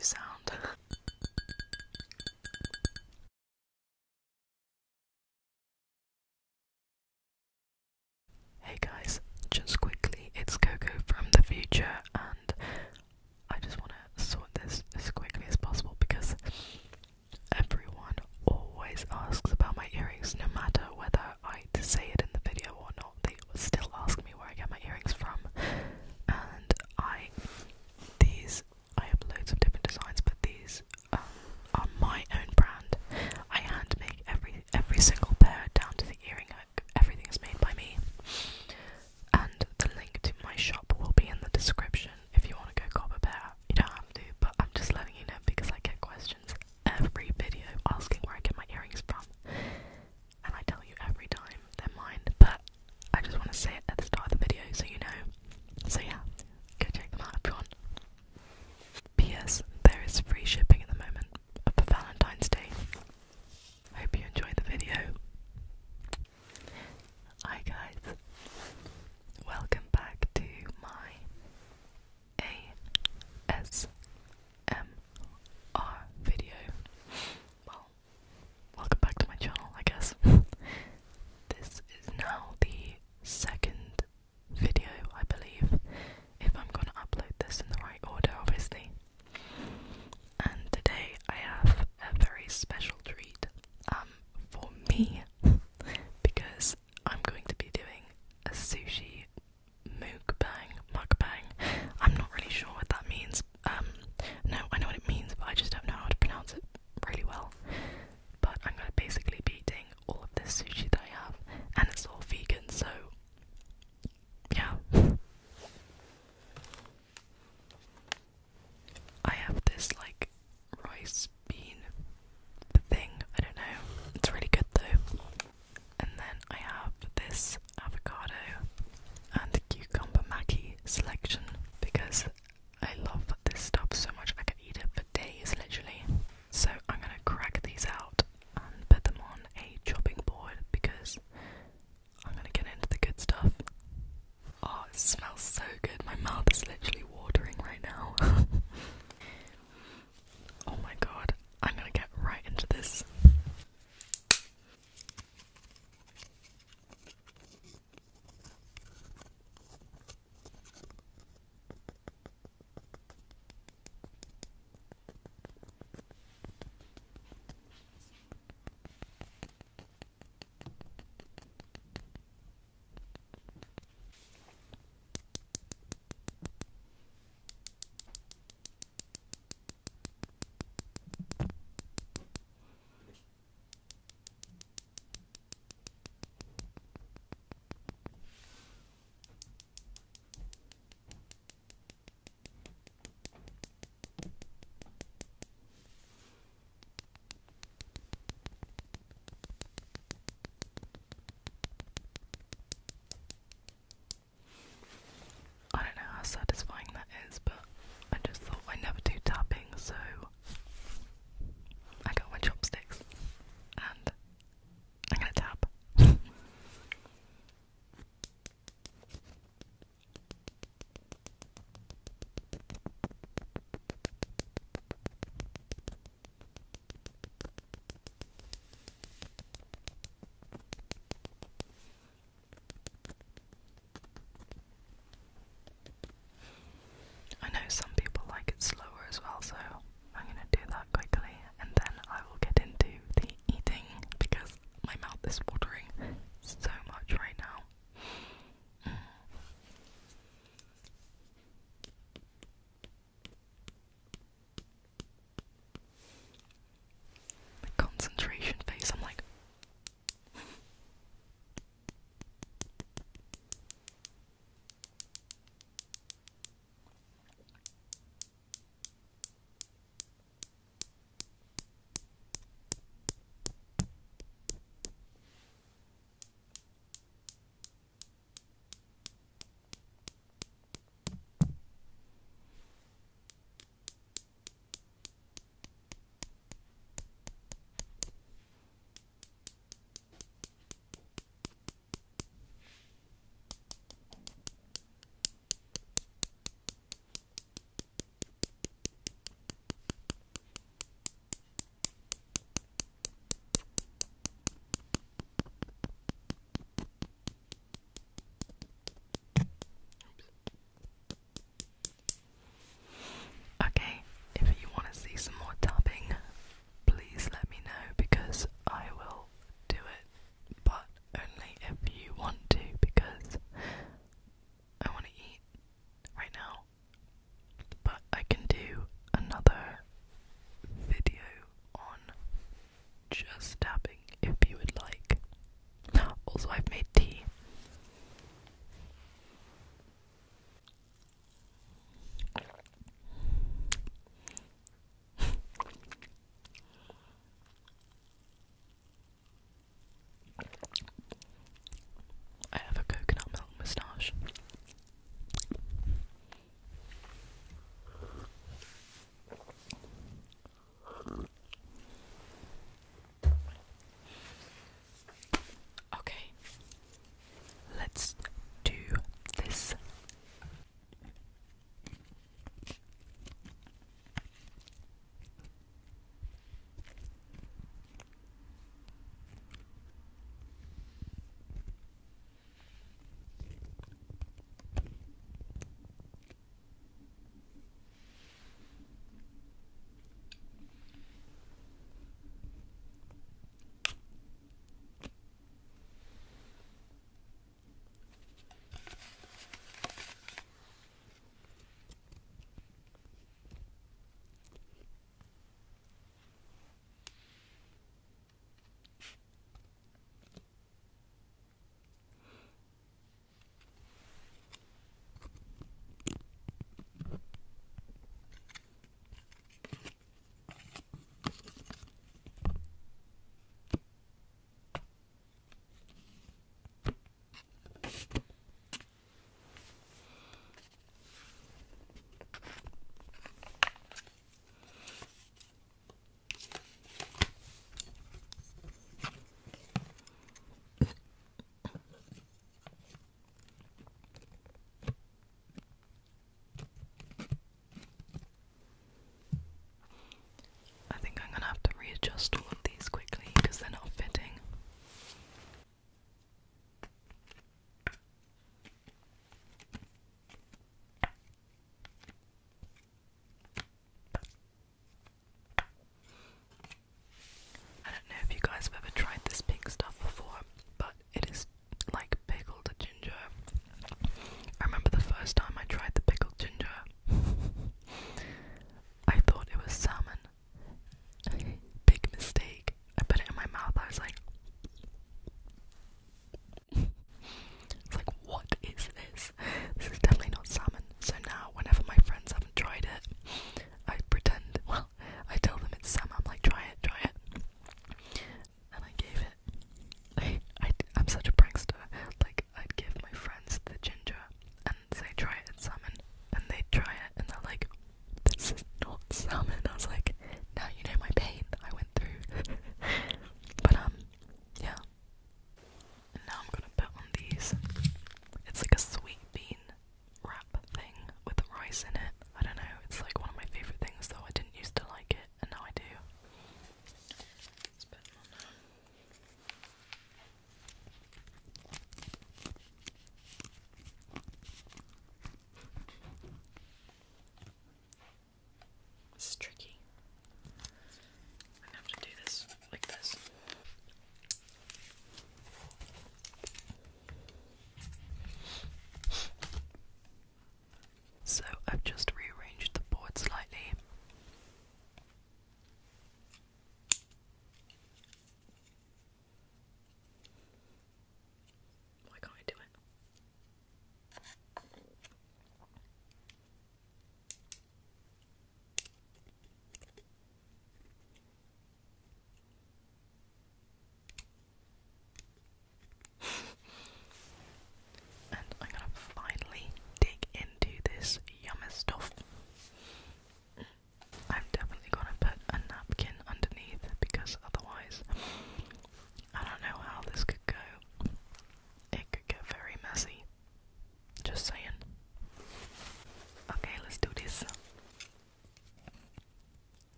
sound. Hey guys, just quickly, it's Coco from the future, and I just want to sort this as quickly as possible because everyone always asks about my earrings, no matter whether I say it in the video or not. They still ask me where I get my earrings from, and I have loads of different designs, but these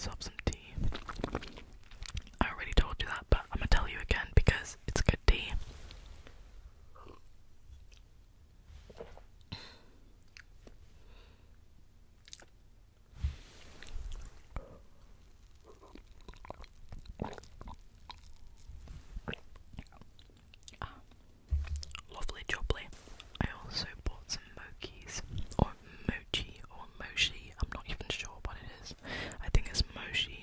myself some tea. I already told you that, but I'm gonna tell you again because it's good tea. Lovely jubbly. I also bought some mochis, or mochi, or mochi, I'm not even sure what it is. I think it's mochi.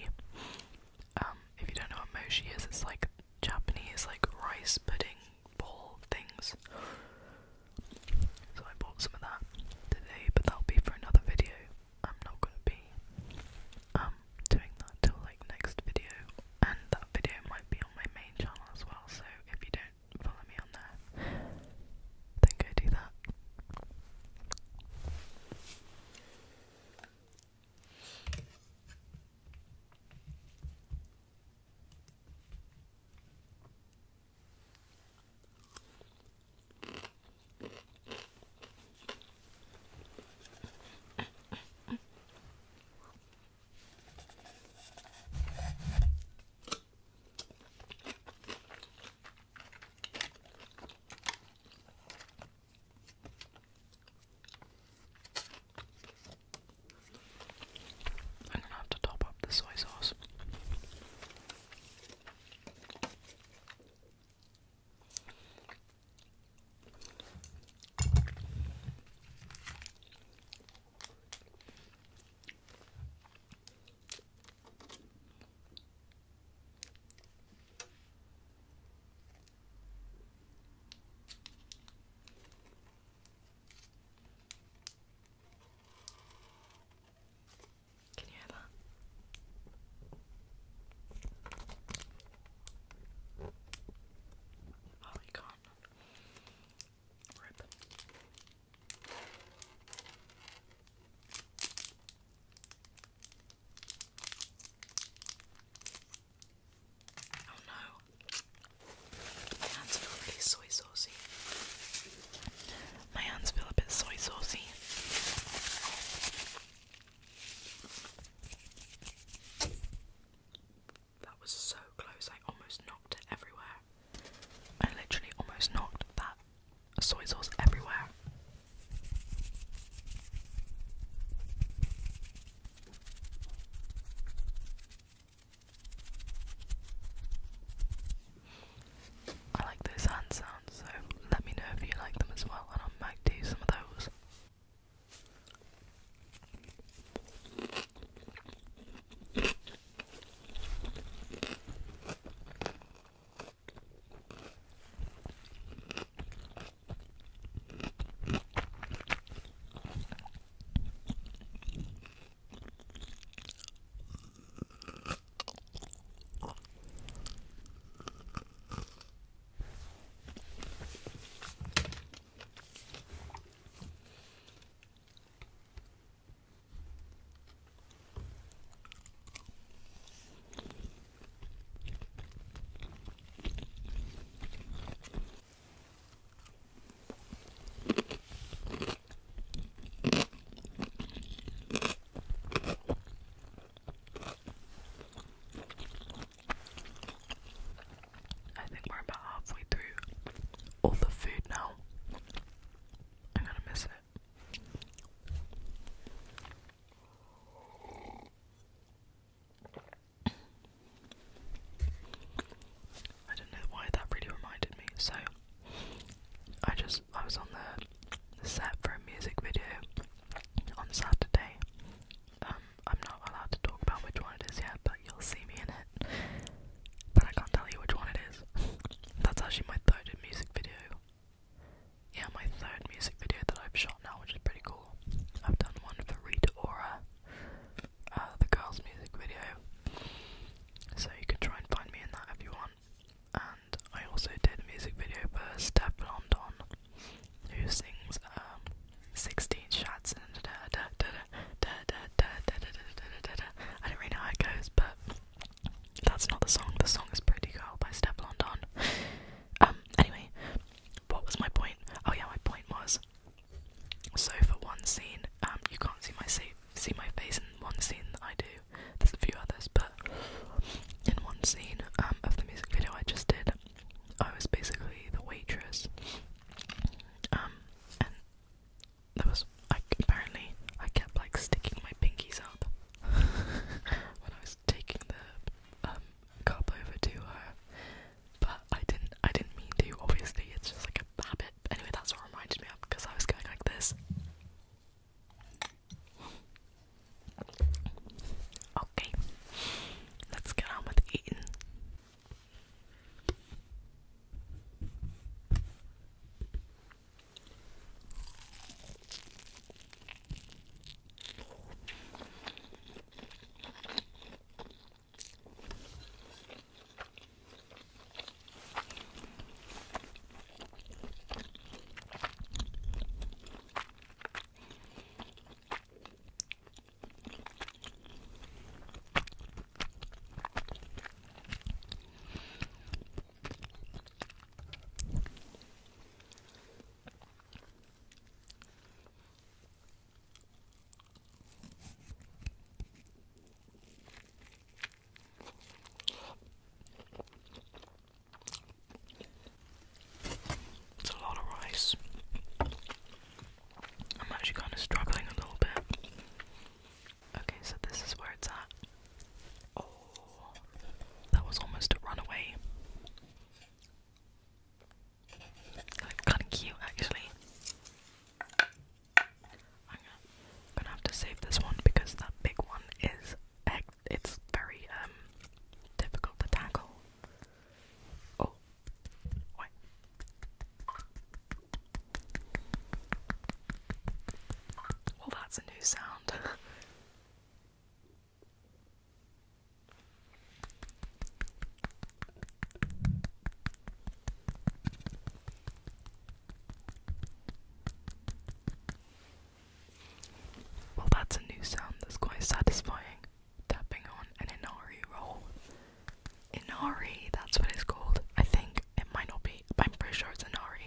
Inari, that's what it's called. I think it might not be, but I'm pretty sure it's Inari.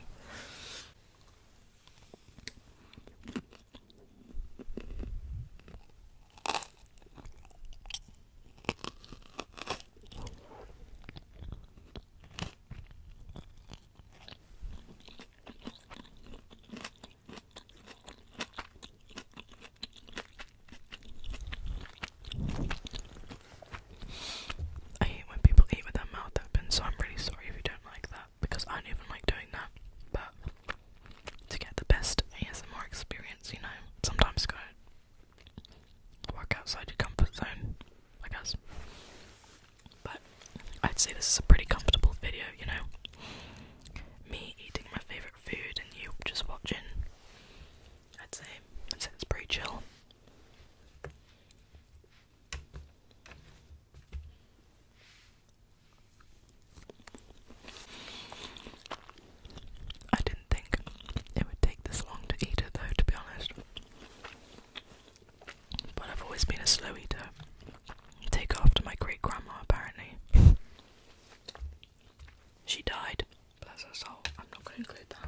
I hate when people eat with their mouth open, so I'm really sorry if you don't like that, because I don't even like doing that. But to get the best ASMR experience, you know, sometimes gotta work outside your comfort zone, I guess. But I'd say this is a pretty comfortable video, you know. Me eating my favourite food and you just watching. I'd say it's pretty chill. I didn't think it would take this long to eat it though, to be honest. But I've always been a slow eater. Take after my great grandma, apparently. She died, bless her soul. I'm not going to include that.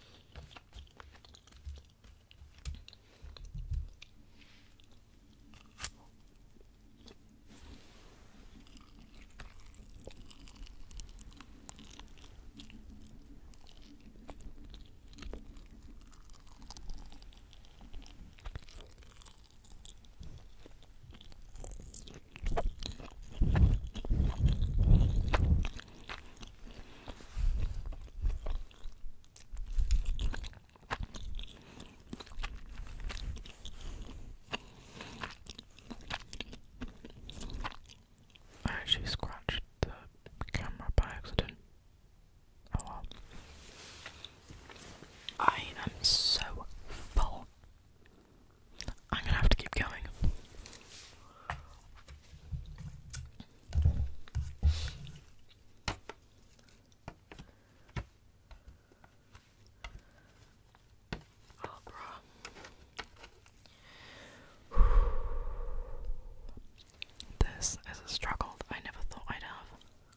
I actually scratched the camera by accident. Oh well. I am so full. I'm gonna have to keep going. Oh, bruh. This is a struggle that I never thought I'd have.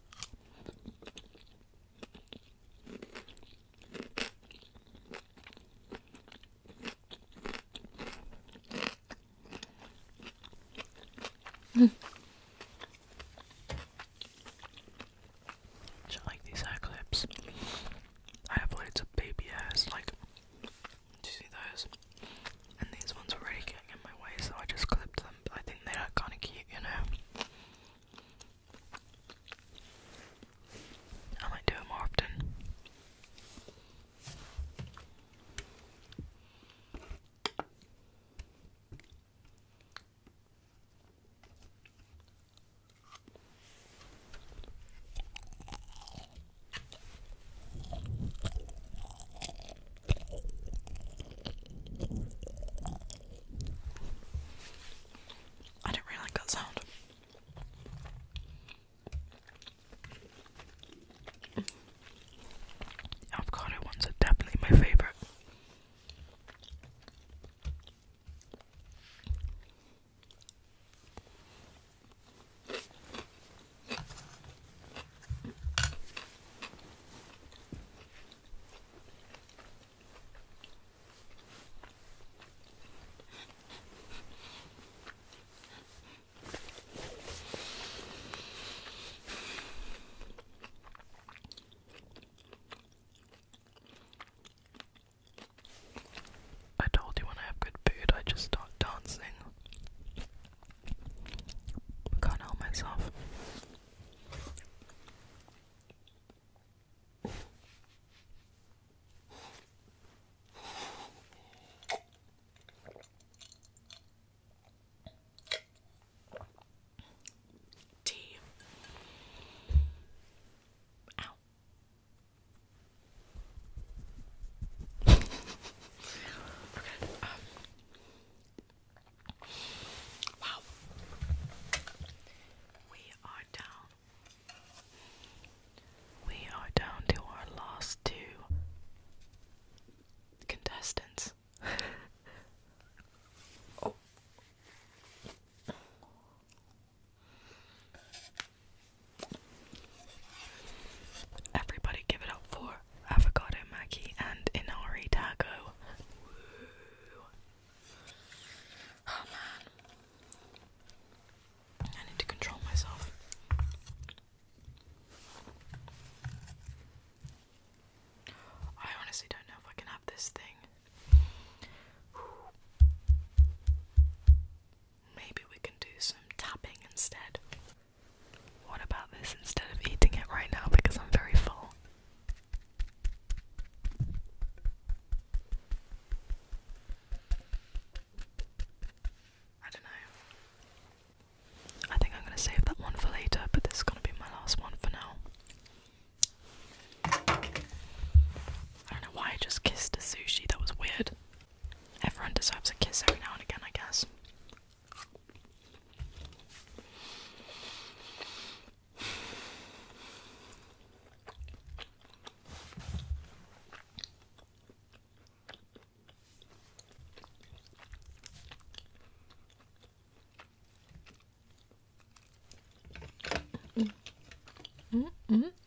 Do you like these hair clips? I have loads of baby hairs, like, do you see those? And these ones were really getting in my way, so I just clipped them, but I think they look kind of cute, you know? I might do it more often. I don't really like that sound. Avocado ones are definitely my favourite. I told you when I have good food, I just start dancing. I can't help myself. Tea. Ow. Okay, wow. We mm, mm.